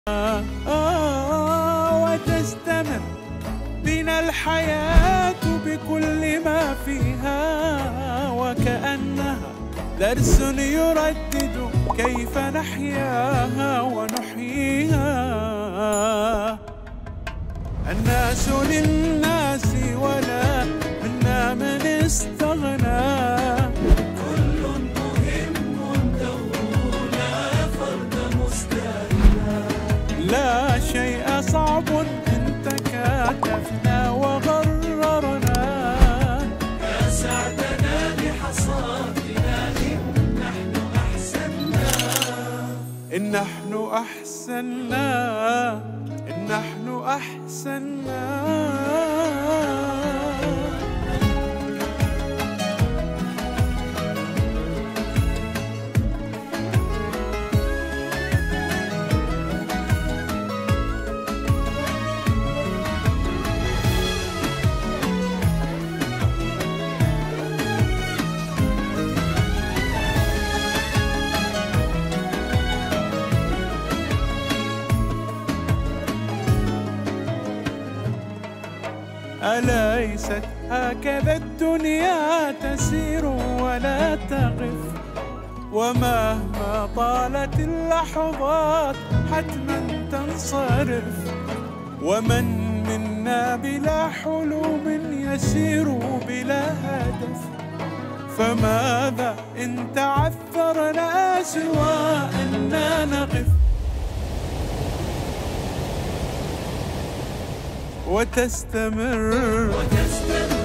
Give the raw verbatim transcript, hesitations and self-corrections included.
آه آه وتستمر بنا الحياة بكل ما فيها، وكأنها درس يردد كيف نحياها ونحييها. الناس للناس ولا منا من استغنى، كل مهم دوره لا فرد مستثنى. لا شيء صعب إن تكاتفنا وغررنا، يا سعدنا بحصادنا إن نحن أحسننا، إن نحن أحسننا، إن نحن أحسننا. أليست هكذا الدنيا تسير ولا تقف، ومهما طالت اللحظات حتما تنصرف، ومن منا بلا حلم يسير بلا هدف، فماذا إن تعثرنا سوى أننا نقف. وتستمر وتستمر